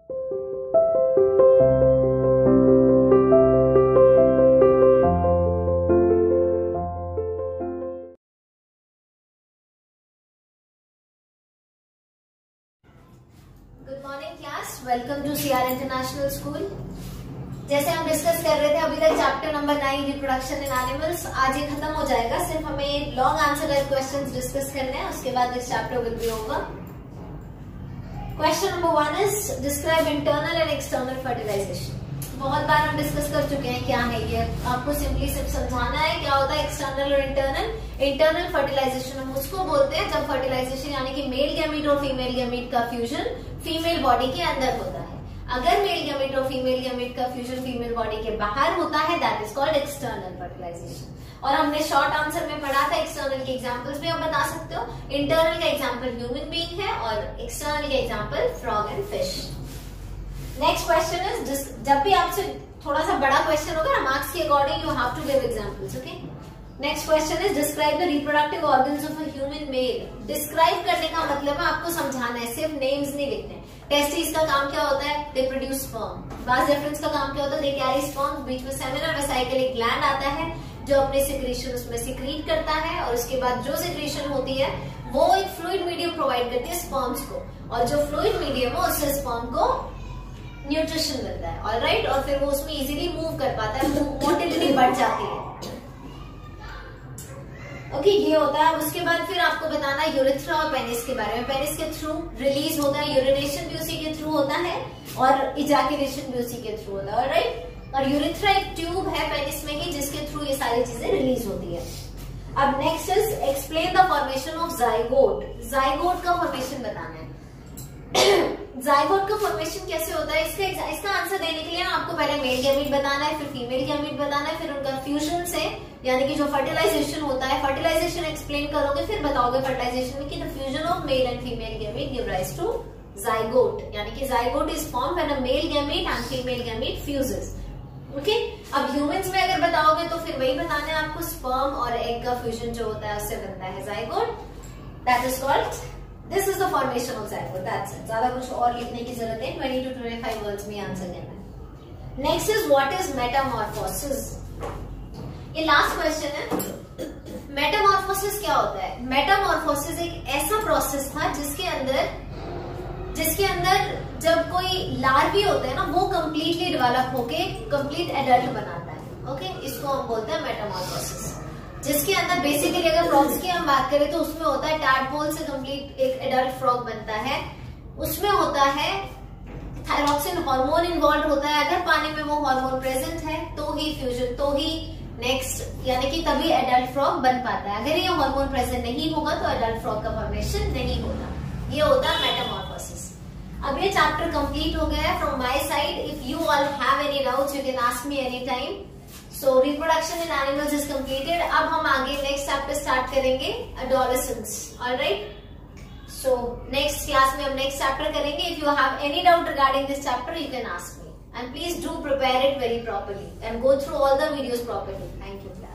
Good morning class, welcome to CR international school. जैसे हम discuss कर रहे थे अभी तक chapter number 9 reproduction in animals, आज ये खत्म हो जाएगा। सिर्फ हमें long answer type questions discuss करने हैं, उसके बाद this chapter will be over. Question number 1 is describe internal and external fertilisation. बहुत बार हम डिस्कस कर चुके हैं क्या है ये, आपको सिंपली सिर्फ समझाना है क्या होता है एक्सटर्नल और इंटरनल। इंटरनल फर्टिलाइजेशन हम उसको बोलते हैं जब फर्टिलाइजेशन यानी कि मेल गैमीट और फीमेल गैमीट का फ्यूजन फीमेल बॉडी के अंदर होता है। अगर मेल गैमीट और फीमेल गैमीट का फ्यूजन फीमेल बॉडी के बाहर होता है that is called external fertilisation. और हमने शॉर्ट आंसर में पढ़ा था एक्सटर्नल के एग्जांपल्स भी आप बता सकते हो। इंटरनल का एग्जांपल ह्यूमन बीइंग है और एक्सटर्नल का example frog and fish. Next question is, जब भी आपसे थोड़ा सा बड़ा क्वेश्चन होगा मार्क्स के according you have to give examples, okay. Next question is describe the reproductive organs of a human male. Describe करने का मतलब है आपको समझाना है, सिर्फ नेम्स नहीं लिखने। टेस्टिस का काम क्या होता है? They produce sperm. Vas deferens का काम क्या होता है? They carry sperm. बीच में सेमिनल वेसाइकलिक ग्लैंड आता है जो अपने सिक्रीशन उसमें सिक्रीट करता है और उसके बाद जो सिक्रीशन होती है वो एक फ्लूइड मीडियम प्रोवाइड करती है स्पर्म्स को, और जो फ्लूइड मीडियम है उससे स्पर्म को न्यूट्रिशन मिलता है, ऑलराइट। और फिर वो उसमें इजीली मूव कर पाता है, मोटिलिटी बढ़ जाती है, ओके। ये होता है। उसके बाद फिर आपको बताना है यूरिथ्रा और पेनिस के बारे में। पेनिस के थ्रू रिलीज होता है, यूरिनेशन भी उसी के थ्रू होता है और इजैकुलेशन भी उसी के थ्रू होता है, ऑलराइट। और यूरिथ्रा एक ट्यूब है पेनिस में ही जिसके थ्रू ये सारी चीजें रिलीज होती है। अब next is explain the formation of zygote. Zygote का फॉर्मेशन बताना है। जाइगोट का फॉर्मेशन कैसे होता है, इसका आंसर देने के लिए आपको पहले मेल गैमीट बताना है, फिर फीमेल गैमीट बताना है, फिर उनका फ्यूजन से यानी कि जो फर्टिलाइजेशन होता है, फर्टिलाइजेशन एक्सप्लेन करोगे, फिर बताओगे फर्टिलाइजेशन में कि the fusion of male and female gamete give rise to zygote, यानी कि zygote is form when a male gamete and female gamete fuses, okay. अब ह्यूमंस में अगर बताओगे तो फिर वही बताना है आपको, स्पर्म और एग का फ्यूजन जो होता है उससे बनता है zygote, that is called, this is the formation of zygote, that's it. ज्यादा कुछ और लिखने की जरूरत है, 20 to 25 वर्ड्स में आंसर देना है। Next is what is metamorphosis. ये लास्ट क्वेश्चन है। मेटामॉर्फोसिस क्या होता है? मेटामॉर्फोसिस एक ऐसा प्रोसेस था जिसके अंदर जब कोई लार्वी होते हैं ना वो कंप्लीटली डेवलप होके कंप्लीट एडल्ट बनाता है, ओके। इसको हम बोलते हैं मेटामॉर्फोसिस। जिसके अंदर बेसिकली अगर फ्रॉग्स की हम बात करें तो उसमें होता है टैडपोल से कंप्लीट एक एडल्ट फ्रॉग बनता है। उसमें होता है थायरॉक्सिन हार्मोन इन्वॉल्व होता है, अगर पानी में वो हार्मोन प्रेजेंट है तो ही फ्यूजन, तो ही नेक्स्ट यानी कि तभी एडल्ट फ्रॉग बन पाता है। अगर ये हार्मोन प्रेजेंट नहीं होगा तो एडल्ट फ्रॉग का फॉर्मेशन नहीं होता। ये होता है मेटामॉर्फोसिस। अब ये चैप्टर कंप्लीट हो गया है from my side. If you all have any doubts you can ask me any time. So reproduction in animals is completed. अब हम आगे नेक्स्ट चैप्टर स्टार्ट करेंगे, adolescence, alright. So next class में हम next chapter करेंगे। If you have any doubt regarding this chapter you can ask me, and please do prepare it very properly and go through all the videos properly. Thank you.